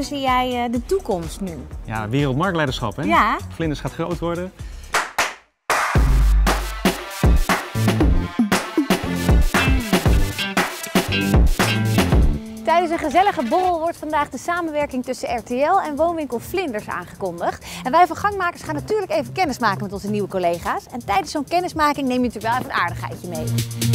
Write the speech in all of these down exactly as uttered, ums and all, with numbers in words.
hoe zie jij de toekomst nu? Ja, wereldmarktleiderschap, hè? Ja. Vlinders gaat groot worden. Tijdens een gezellige borrel wordt vandaag de samenwerking tussen R T L en woonwinkel Vlinders aangekondigd. En wij van Gangmakers gaan natuurlijk even kennis maken met onze nieuwe collega's. En tijdens zo'n kennismaking neem je natuurlijk wel even een aardigheidje mee.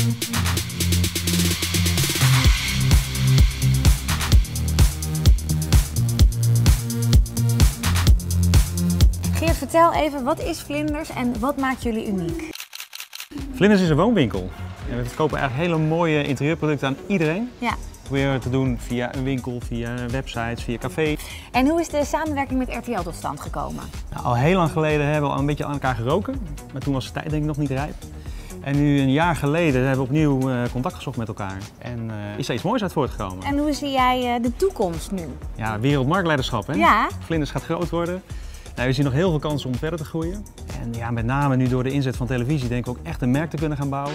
Geert, vertel even, wat is Vlinders en wat maakt jullie uniek? Vlinders is een woonwinkel. En we verkopen eigenlijk hele mooie interieurproducten aan iedereen. Ja. We proberen te doen via een winkel, via websites, via café. En hoe is de samenwerking met R T L tot stand gekomen? Nou, al heel lang geleden hebben we al een beetje aan elkaar geroken. Maar toen was de tijd denk ik nog niet rijp. En nu een jaar geleden hebben we opnieuw uh, contact gezocht met elkaar. En uh, is er iets moois uit voortgekomen. En hoe zie jij uh, de toekomst nu? Ja, wereldmarktleiderschap, hè? Ja. Vlinders gaat groot worden. Nou, we zien nog heel veel kansen om verder te groeien. En ja, met name nu door de inzet van televisie denk ik ook echt een merk te kunnen gaan bouwen.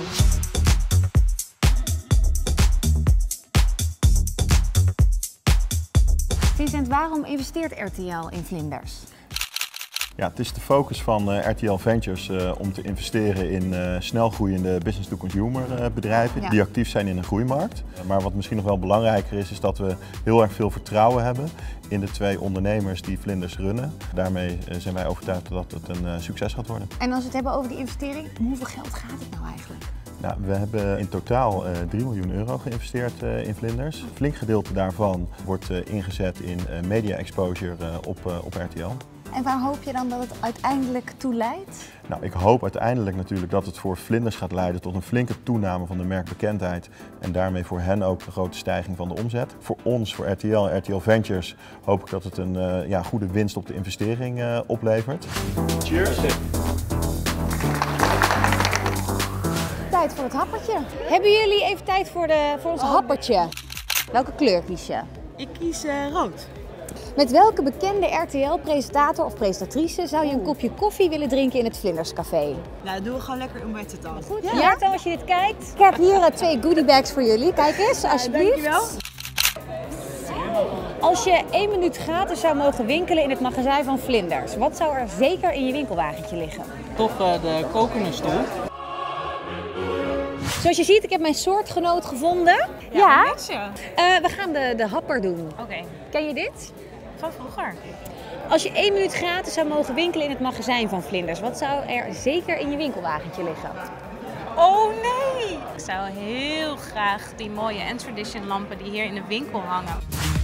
Vincent, waarom investeert R T L in Vlinders? Ja, het is de focus van uh, R T L Ventures uh, om te investeren in uh, snelgroeiende business-to-consumer uh, bedrijven ja. die actief zijn in een groeimarkt. Uh, maar wat misschien nog wel belangrijker is, is dat we heel erg veel vertrouwen hebben in de twee ondernemers die Vlinders runnen. Daarmee uh, zijn wij overtuigd dat het een uh, succes gaat worden. En als we het hebben over die investering, om hoeveel geld gaat het nou eigenlijk? Nou, we hebben in totaal uh, drie miljoen euro geïnvesteerd uh, in Vlinders. Een flink gedeelte daarvan wordt uh, ingezet in uh, media exposure uh, op, uh, op R T L. En waar hoop je dan dat het uiteindelijk toe leidt? Nou, ik hoop uiteindelijk natuurlijk dat het voor Vlinders gaat leiden tot een flinke toename van de merkbekendheid en daarmee voor hen ook een grote stijging van de omzet. Voor ons, voor R T L en R T L Ventures, hoop ik dat het een uh, ja, goede winst op de investering uh, oplevert. Cheers! Tijd voor het happertje. Hebben jullie even tijd voor, de, voor ons oh. happertje? Welke kleur kies je? Ik kies uh, rood. Met welke bekende R T L-presentator of presentatrice zou je een kopje koffie willen drinken in het Vlinders Café? Nou, dan doen we gewoon lekker Umberto Tan. Goed, ja. Ja, als je dit kijkt. Ik heb hier uh, twee goodiebags voor jullie. Kijk eens, alsjeblieft. Ja, dankjewel. Als je één minuut gratis zou mogen winkelen in het magazijn van Vlinders, wat zou er zeker in je winkelwagentje liggen? Toch uh, de kokenstoel. Zoals je ziet, ik heb mijn soortgenoot gevonden. Ja, ja. Uh, we gaan de, de happer doen. Oké. Okay. Ken je dit? Van vroeger. Als je één minuut gratis zou mogen winkelen in het magazijn van Vlinders, wat zou er zeker in je winkelwagentje liggen? Oh nee! Ik zou heel graag die mooie N-Tradition lampen die hier in de winkel hangen.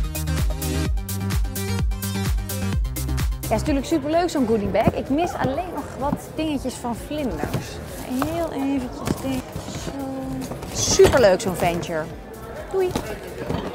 Ja, het is natuurlijk superleuk zo'n goodiebag. Ik mis alleen nog wat dingetjes van Vlinders. Heel eventjes denken. Zo. Superleuk zo'n venture. Doei!